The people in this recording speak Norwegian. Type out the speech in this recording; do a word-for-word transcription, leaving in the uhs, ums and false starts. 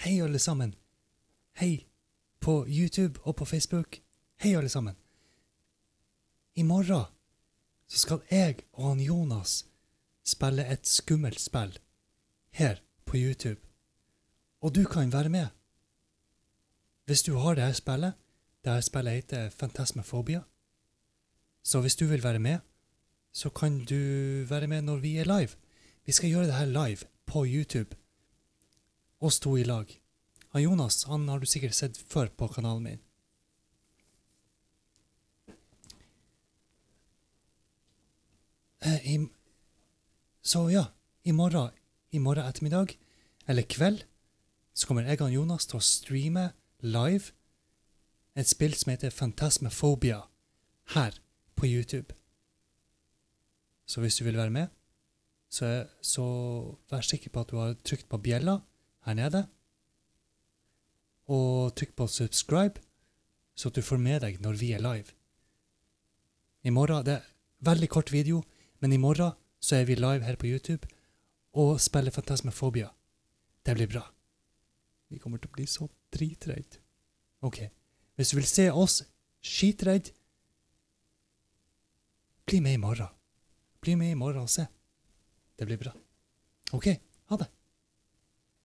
Hei alle sammen. Hei på YouTube og på Facebook. Hei alle sammen. I morgen så skal jeg og han Jonas spille et skummelt spill her på YouTube. Og du kan være med. Hvis du har det her spillet, det her spillet heter Phantasmaphobia. Så hvis du vil være med, så kan du være med når vi er live. Vi skal gjøre det her live på YouTube. Oss to i lag. Han Jonas, han har du sikkert sett før på kanalen min. Eh, i, så ja, i morgen, i morgen ettermiddag, eller kveld, så kommer jeg og Jonas til å streame live et spill som heter Phantasmaphobia her på YouTube. Så hvis du vil være med, så, så vær sikker på at du har trykt på bjella her nede, og trykk på subscribe, så at du får med deg når vi er live. I morgen, det er veldig kort video, men i morgen så er vi live her på YouTube, og spiller Phantasmaphobia. Det blir bra. Vi kommer til å bli så dritredd. Ok, hvis du vil se oss skitredd, bli med i morgen. Bli med i morgen og se. Det blir bra. Ok, ha det.